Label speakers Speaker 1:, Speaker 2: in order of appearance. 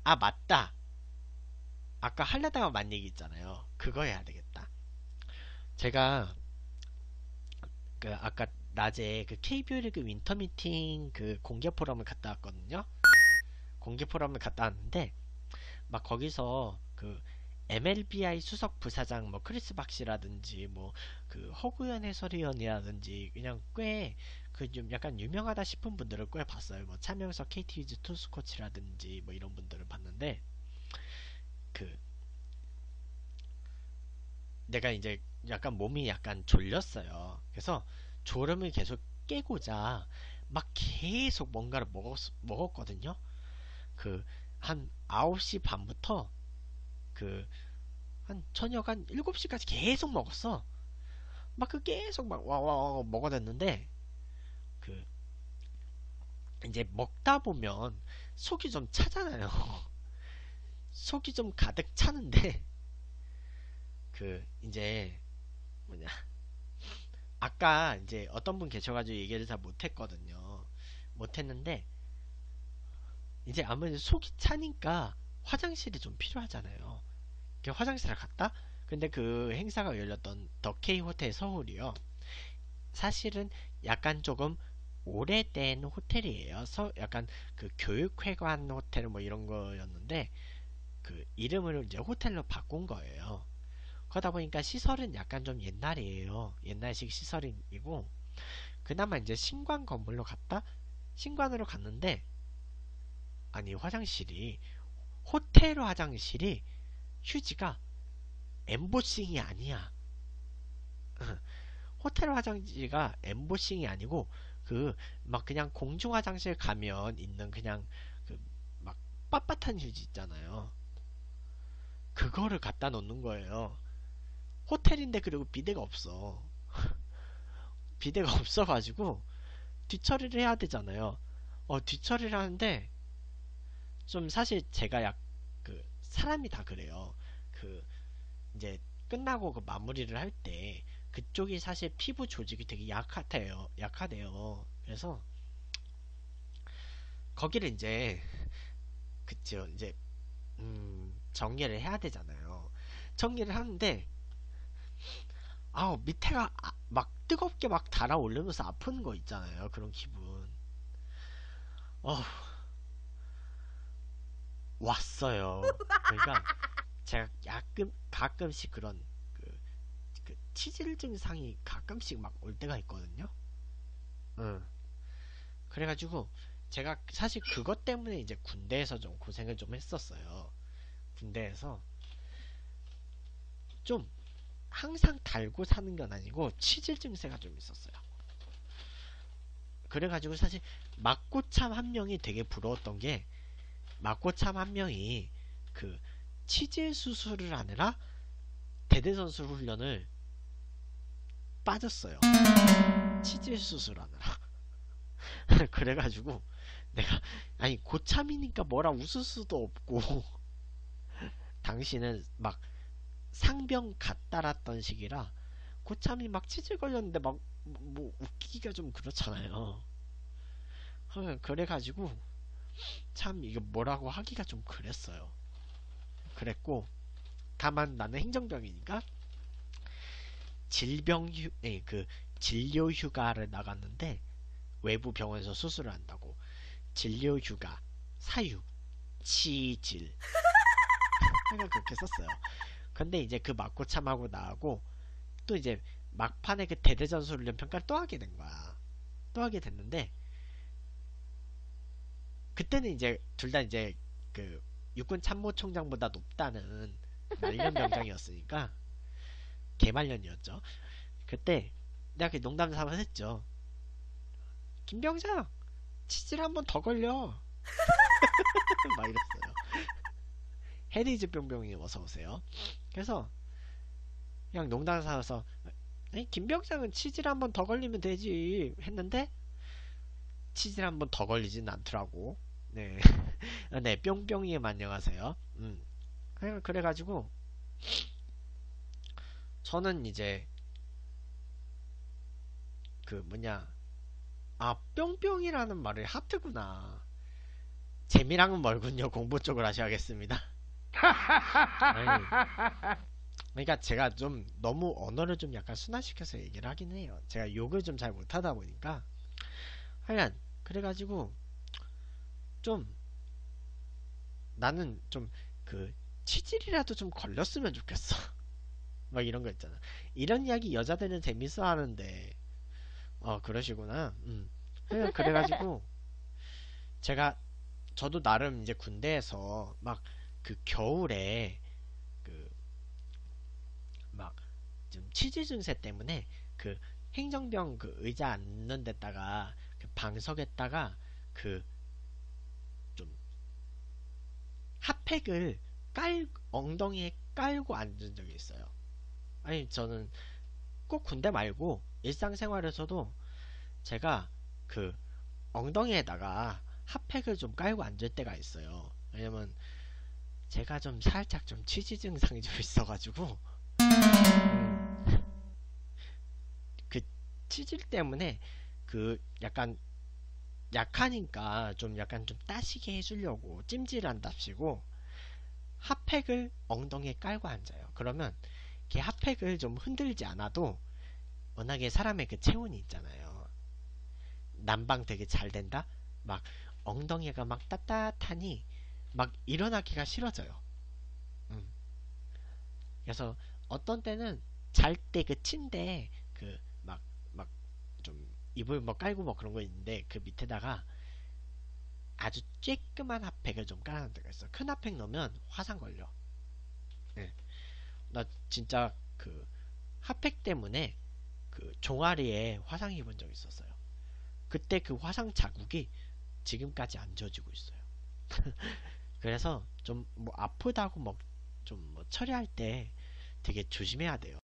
Speaker 1: 아, 맞다. 아까 하려다가 만 얘기 있잖아요. 그거 해야 되겠다. 제가 그 아까 낮에 그 KBO 리그 윈터 미팅 그 공개 포럼을 갔다 왔거든요. 공개 포럼을 갔다 왔는데 막 거기서 그 MLBI 수석 부사장 뭐 크리스 박시라든지 뭐 그 허구현 해설위원이라든지 그냥 꽤 그 좀 약간 유명하다 싶은 분들을 꽤 봤어요. 뭐 차명석 KT 위즈 투수 코치라든지 뭐 이런 분들을 봤는데 그 내가 이제 약간 몸이 약간 졸렸어요. 그래서 졸음을 계속 깨고자 막 계속 뭔가를 먹었거든요. 그 한 9시 반부터 그 한 저녁 한 7시까지 계속 먹었어. 막 그 계속 막 와와 먹어댔는데 그 이제 먹다 보면 속이 좀 차잖아요. 속이 좀 가득 차는데 그 이제 뭐냐 아까 이제 어떤 분 계셔가지고 얘기를 잘 못했거든요. 못했는데 이제 아무래도 속이 차니까 화장실이 좀 필요하잖아요. 그래서 화장실을 갔다? 근데 그 행사가 열렸던 더 K 호텔 서울이요. 사실은 약간 조금 오래된 호텔이에요. 약간 그 교육회관 호텔 뭐 이런 거였는데 그 이름을 이제 호텔로 바꾼 거예요. 그러다 보니까 시설은 약간 좀 옛날이에요. 옛날식 시설이고 그나마 이제 신관 건물로 갔다? 신관으로 갔는데 아니 화장실이 호텔 화장실이 휴지가 엠보싱이 아니야. 호텔 화장지가 엠보싱이 아니고 그 막 그냥 공중 화장실 가면 있는 그냥 그 막 빳빳한 휴지 있잖아요. 그거를 갖다 놓는 거예요. 호텔인데 그리고 비데가 없어. 비데가 없어가지고 뒤처리를 해야 되잖아요. 뒤처리를 하는데 좀 사실 제가 그 사람이 다 그래요. 그 이제 끝나고 그 마무리를 할 때 그쪽이 사실 피부 조직이 되게 약하대요. 그래서 거기를 이제 그쵸 이제 정리를 해야 되잖아요. 정리를 하는데 밑에가 막 뜨겁게 막 달아오르면서 아픈 거 있잖아요. 그런 기분. 어 왔어요. 그러니까 제가 가끔씩 그런 그, 그 치질 증상이 가끔씩 막 올 때가 있거든요. 응. 그래가지고 제가 사실 그것 때문에 이제 군대에서 좀 고생을 좀 했었어요. 군대에서 좀 항상 달고 사는 건 아니고 치질 증세가 좀 있었어요. 그래가지고 사실 막고참 한 명이 되게 부러웠던 게 막고참 한 명이 그 치질 수술을 하느라 대대선수 훈련을 빠졌어요. 치질 수술하느라. 그래가지고 내가 아니 고참이니까 뭐라 웃을 수도 없고 당신은 막 상병 갓 달았던 시기라 고참이 막 치질 걸렸는데 막 뭐 웃기기가 좀 그렇잖아요. 그래가지고 참 이거 뭐라고 하기가 좀 그랬어요. 그랬고 다만 나는 행정병이니까 그 진료 휴가를 나갔는데 외부 병원에서 수술을 한다고 진료 휴가 사유 치질 하여간 그렇게 썼어요. 근데 이제 그 맞고 참하고 나하고 또 이제 막판에 그 대대전술 훈련 평가를 또 하게 된 거야. 또 하게 됐는데 그때는 이제 둘 다 이제 그 육군 참모총장보다 높다는 말년 병장이었으니까 개말년이었죠. 그때 내가 그 농담 삼아 했죠. 김병장 치질 한 번 더 걸려. 막 이랬어요. 헤리즈 병병이 어서 오세요. 그래서 그냥 농담 삼아서 김병장은 치질 한 번 더 걸리면 되지 했는데 치질 한 번 더 걸리진 않더라고. 네. 네, 뿅뿅이님 안녕하세요. 그래가지고 저는 이제 그 뭐냐 뿅뿅이라는 말이 하트구나. 재미랑은 멀군요. 공부 쪽을 하셔야겠습니다. 아이, 그러니까 제가 좀 너무 언어를 좀 약간 순화시켜서 얘기를 하긴 해요. 제가 욕을 좀 잘 못하다 보니까. 하여간 그래가지고 좀 나는 좀 그 치질이라도 좀 걸렸으면 좋겠어. 막 이런 거 있잖아. 이런 이야기 여자들은 재밌어 하는데 그러시구나. 그래가지고 제가 저도 나름 이제 군대에서 막 그 겨울에 그 막 좀 치질 증세 때문에 그 행정병 그 의자 앉는 데다가 그 방석에다가 그 좀 핫팩을 깔 엉덩이에 깔고 앉은 적이 있어요. 아니 저는 꼭 군대 말고 일상생활에서도 제가 그 엉덩이에다가 핫팩을 좀 깔고 앉을 때가 있어요. 왜냐면 제가 좀 살짝 좀 치질 증상이 좀 있어가지고 그 치질 때문에 그 약간 약하니까 좀 약간 좀 따시게 해주려고 찜질한답시고 핫팩을 엉덩이에 깔고 앉아요. 그러면 이렇게 핫팩을 좀 흔들지 않아도 워낙에 사람의 그 체온이 있잖아요. 난방 되게 잘 된다? 막 엉덩이가 막 따뜻하니 막 일어나기가 싫어져요. 음. 그래서 어떤 때는 잘 때 그 침대에 그 막 좀 이불 뭐 깔고 뭐 그런 거 있는데 그 밑에다가 아주 쬐끄만 핫팩을 좀 깔아놓은 데가 있어. 큰 핫팩 넣으면 화상 걸려. 예. 나 진짜 그 핫팩 때문에 그 종아리에 화상 입은 적 있었어요. 그때 그 화상 자국이 지금까지 안 져지고 있어요. 그래서 좀 뭐 아프다고 뭐 좀 뭐 처리할 때 되게 조심해야 돼요.